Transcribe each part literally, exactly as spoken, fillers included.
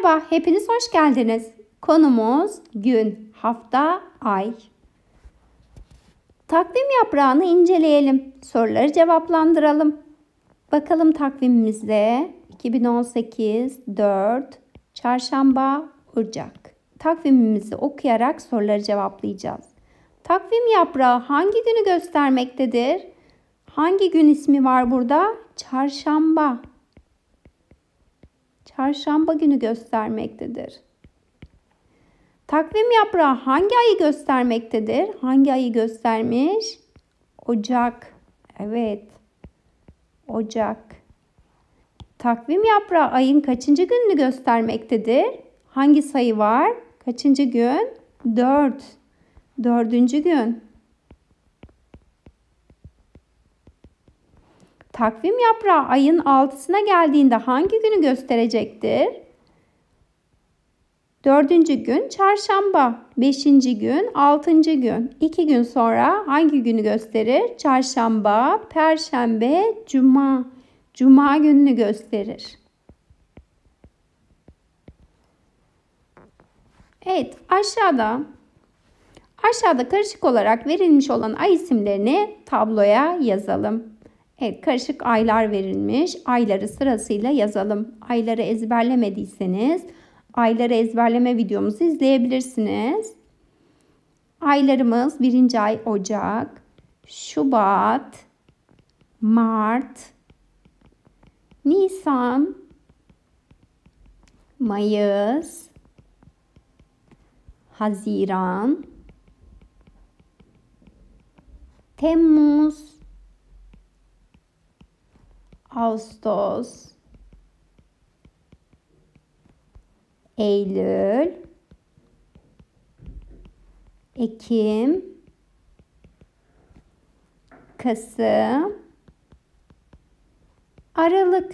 Merhaba, hepiniz hoş geldiniz. Konumuz gün, hafta, ay. Takvim yaprağını inceleyelim. Soruları cevaplandıralım. Bakalım takvimimizde iki bin on sekiz dört Çarşamba Ocak. Takvimimizi okuyarak soruları cevaplayacağız. Takvim yaprağı hangi günü göstermektedir? Hangi gün ismi var burada? Çarşamba. Çarşamba günü göstermektedir. Takvim yaprağı hangi ayı göstermektedir? Hangi ayı göstermiş? Ocak. Evet. Ocak. Takvim yaprağı ayın kaçıncı gününü göstermektedir? Hangi sayı var? Kaçıncı gün? dört. Dördüncü gün. Takvim yaprağı ayın altısına geldiğinde hangi günü gösterecektir? Dördüncü gün çarşamba, beşinci gün altıncı gün. İki gün sonra hangi günü gösterir? Çarşamba, perşembe, cuma. Cuma gününü gösterir. Evet, aşağıda aşağıda karışık olarak verilmiş olan ay isimlerini tabloya yazalım. Evet, karışık aylar verilmiş. Ayları sırasıyla yazalım. Ayları ezberlemediyseniz ayları ezberleme videomuzu izleyebilirsiniz. Aylarımız birinci ay Ocak, Şubat, Mart, Nisan, Mayıs, Haziran, Temmuz, Ağustos, Eylül, Ekim, Kasım, Aralık.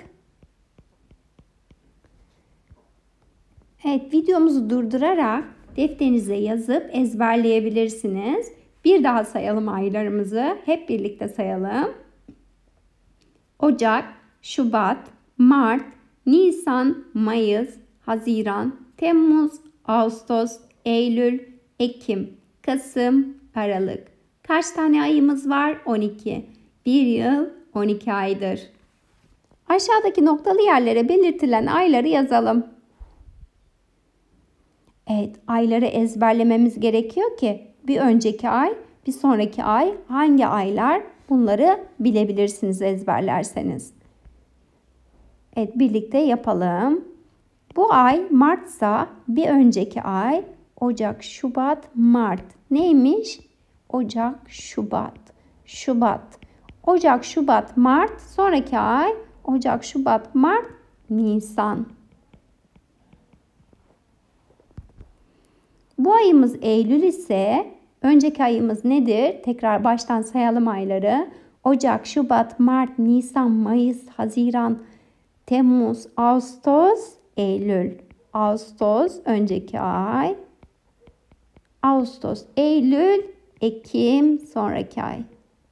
Evet, videomuzu durdurarak defterinize yazıp ezberleyebilirsiniz. Bir daha sayalım aylarımızı. Hep birlikte sayalım. Ocak, Şubat, Mart, Nisan, Mayıs, Haziran, Temmuz, Ağustos, Eylül, Ekim, Kasım, Aralık. Kaç tane ayımız var? on iki. Bir yıl on iki aydır. Aşağıdaki noktalı yerlere belirtilen ayları yazalım. Evet, ayları ezberlememiz gerekiyor ki bir önceki ay, bir sonraki ay hangi aylar? Bunları bilebilirsiniz ezberlerseniz. Evet, birlikte yapalım. Bu ay Mart'sa bir önceki ay Ocak, Şubat, Mart. Neymiş? Ocak, Şubat. Şubat. Ocak, Şubat, Mart. Sonraki ay Ocak, Şubat, Mart, Nisan. Bu ayımız Eylül ise önceki ayımız nedir? Tekrar baştan sayalım ayları. Ocak, Şubat, Mart, Nisan, Mayıs, Haziran, Temmuz, Ağustos, Eylül. Ağustos önceki ay. Ağustos, Eylül, Ekim sonraki ay.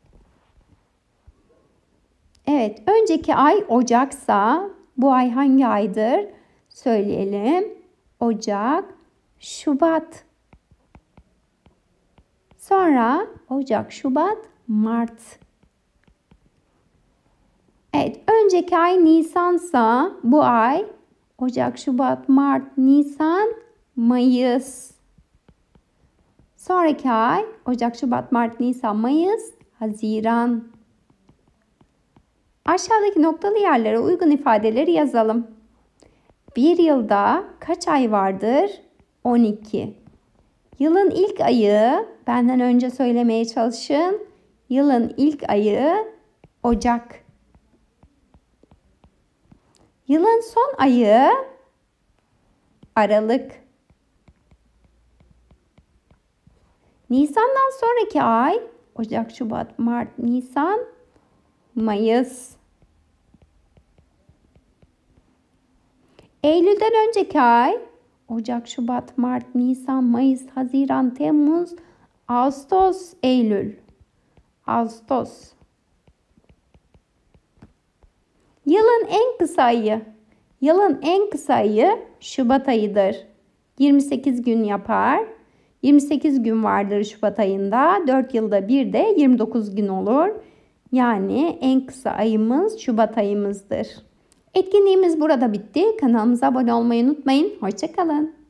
Evet, önceki ay Ocak'sa bu ay hangi aydır? Söyleyelim. Ocak, Şubat. Sonra Ocak, Şubat, Mart. Evet, önceki ay Nisan'sa bu ay Ocak, Şubat, Mart, Nisan, Mayıs. Sonraki ay Ocak, Şubat, Mart, Nisan, Mayıs, Haziran. Aşağıdaki noktalı yerlere uygun ifadeleri yazalım. Bir yılda kaç ay vardır? on iki. Yılın ilk ayı, benden önce söylemeye çalışın. Yılın ilk ayı Ocak. Yılın son ayı Aralık. Nisan'dan sonraki ay Ocak, Şubat, Mart, Nisan, Mayıs. Eylül'den önceki ay Ocak, Şubat, Mart, Nisan, Mayıs, Haziran, Temmuz, Ağustos, Eylül. Ağustos. Yılın en kısa ayı. Yılın en kısa ayı Şubat ayıdır. yirmi sekiz gün yapar. yirmi sekiz gün vardır Şubat ayında. dört yılda bir de yirmi dokuz gün olur. Yani en kısa ayımız Şubat ayımızdır. Etkinliğimiz burada bitti. Kanalımıza abone olmayı unutmayın. Hoşça kalın.